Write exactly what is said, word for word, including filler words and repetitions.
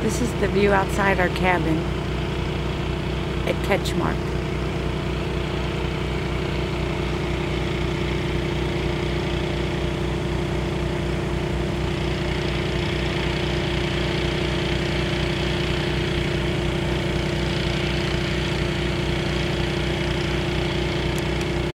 This is the view outside our cabin at Ketchmark.